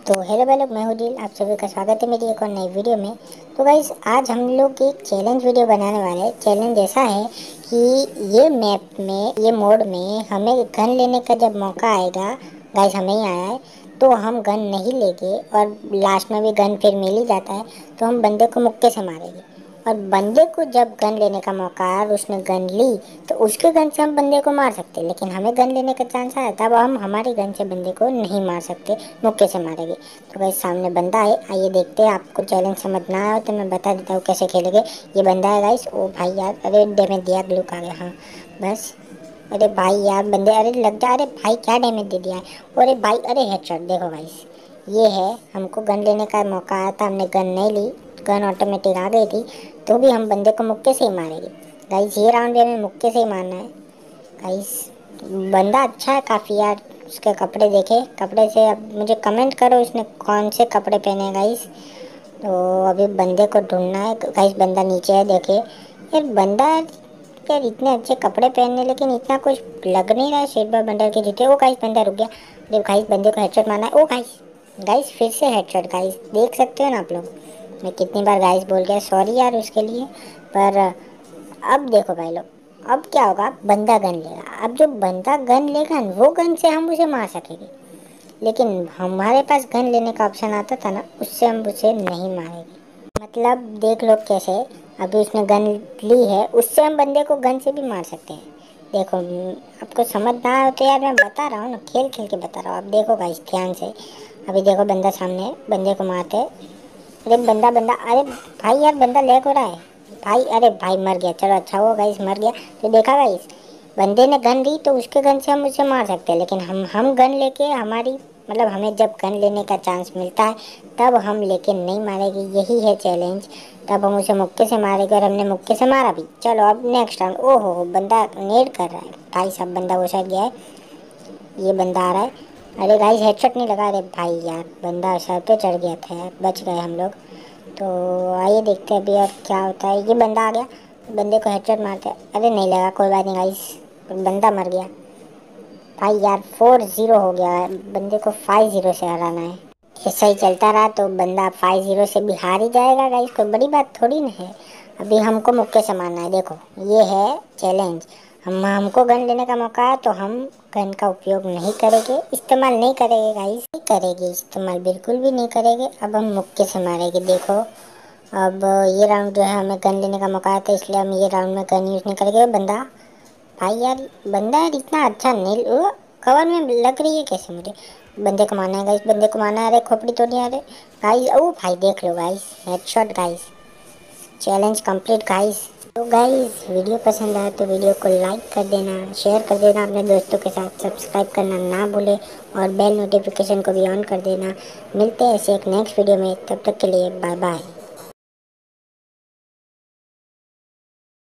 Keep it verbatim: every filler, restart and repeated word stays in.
तो हेलो भाई लोग, मैं हूँ दिल। आप सभी का स्वागत है मेरी एक और नई वीडियो में। तो गाइस आज हम लोग एक चैलेंज वीडियो बनाने वाले हैं। चैलेंज ऐसा है कि ये मैप में, ये मोड में हमें गन लेने का जब मौका आएगा, गाइस हमें ही आया है, तो हम गन नहीं लेंगे और लास्ट में भी गन फिर मिल ही जाता है तो हम बंदे को मुक्के से मारेंगे। और बंदे को जब गन लेने का मौका आया और उसने गन ली तो उसके गन से हम बंदे को मार सकते हैं, लेकिन हमें गन लेने का चांस आया तब हम हमारी गन से बंदे को नहीं मार सकते, मुक्के से मारेंगे। तो भाई सामने बंदा है, आइए देखते हैं। आपको चैलेंज समझ ना आया तो मैं बता देता हूँ कैसे खेलेंगे। ये बंदा है गाइस। ओ भाई यार, अरे डैमेज दिया, ग्लूक आ गया। हाँ बस। अरे भाई यार बंदे, अरे लग जा। अरे भाई क्या डैमेज दे दिया है। अरे भाई, अरे हेडशॉट। देखो गाइस, ये है, हमको गन लेने का मौका आया था, हमने गन नहीं ली, गन ऑटोमेटिक आ गई थी, तो भी हम बंदे को मुक्के से ही मारेंगे। गाइस ये राउंड भी हमें मुक्के से ही मारना है। गाइस बंदा अच्छा है काफ़ी यार। उसके कपड़े देखे, कपड़े से अब मुझे कमेंट करो उसने कौन से कपड़े पहने हैं गाइस। तो अभी बंदे को ढूंढना है गाइस। बंदा नीचे है, देखे यार। बंदा यार इतने अच्छे कपड़े पहने लेकिन इतना कुछ लग नहीं रहा है सिल्वर बंडल के जूते। ओ गाइस बंदा रुक गया। अरे गाइस बंदे को हेडशॉट मारना है। ओ गाइस, गाइस फिर से हेडशॉट। गाइस देख सकते हो ना आप लोग, मैं कितनी बार गाइस बोल गया, सॉरी यार उसके लिए। पर अब देखो भाई लोग, अब क्या होगा, बंदा गन लेगा। अब जो बंदा गन लेगा न, वो गन से हम उसे मार सकेंगे, लेकिन हमारे पास गन लेने का ऑप्शन आता था ना, उससे हम उसे नहीं मारेंगे। मतलब देख लो कैसे, अभी उसने गन ली है, उससे हम बंदे को गन से भी मार सकते हैं। देखो आपको समझ ना आए तो यार मैं बता रहा हूँ ना, खेल खेल के बता रहा हूँ। आप देखो गाइस ध्यान से। अभी देखो बंदा सामने है, बंदे को मारते हैं। अरे बंदा बंदा अरे भाई यार बंदा लैग हो रहा है भाई। अरे भाई मर गया, चलो अच्छा हुआ गाइस मर गया। तो देखा गाइस, बंदे ने गन ली तो उसके गन से हम उसे मार सकते हैं, लेकिन हम हम गन लेके, हमारी मतलब हमें जब गन लेने का चांस मिलता है तब हम लेके नहीं मारेंगे। यही है चैलेंज। तब हम उसे मुक्के से मारेंगे और हमने मुक्के से मारा भी। चलो अब नेक्स्ट राउंड। ओहो बंदा नेड कर रहा है भाई साहब, बंदा वो साइड गया है, ये बंदा आ रहा है। अरे गाइस हेडशॉट नहीं लगा। अरे भाई यार बंदा सर पे चढ़ गया था यार, बच गए हम लोग। तो आइए देखते हैं अभी और क्या होता है। ये बंदा आ गया, बंदे को हेडशॉट मारते हैं। अरे नहीं लगा, कोई बात नहीं गाइस, बंदा मर गया। भाई यार फोर जीरो हो गया है, बंदे को फाइव जीरो से हराना है। ऐसा ही चलता रहा तो बंदा फाइव जीरो से भी हार ही जाएगा गाइस, कोई बड़ी बात थोड़ी ना है। अभी हमको मुक्के से मारना है। देखो ये है चैलेंज। हम हमको गन लेने का मौका है तो हम गन का उपयोग नहीं करेंगे, इस्तेमाल नहीं करेंगे गाइस, नहीं करेंगे इस्तेमाल, बिल्कुल भी नहीं करेंगे। अब हम मुक्के से मारेंगे। देखो अब ये राउंड जो है हमें गन लेने का मौका है, तो इसलिए हम ये राउंड में गन यूज़ नहीं करेंगे। बंदा भाई यार, बंदा यार इतना अच्छा नहीं, वो कवर में लग रही है कैसे मुझे। बंदे को मारना है गाइस, बंदे को मारना है। अरे खोपड़ी तो नहीं आ रहे गाइस। ओ भाई देख लो guys, headshot guys. Challenge complete guys. तो गाइस वीडियो पसंद आया तो वीडियो को लाइक कर देना, शेयर कर देना अपने दोस्तों के साथ, सब्सक्राइब करना ना भूले और बेल नोटिफिकेशन को भी ऑन कर देना। मिलते हैं ऐसे एक नेक्स्ट वीडियो में, तब तक के लिए बाय बाय।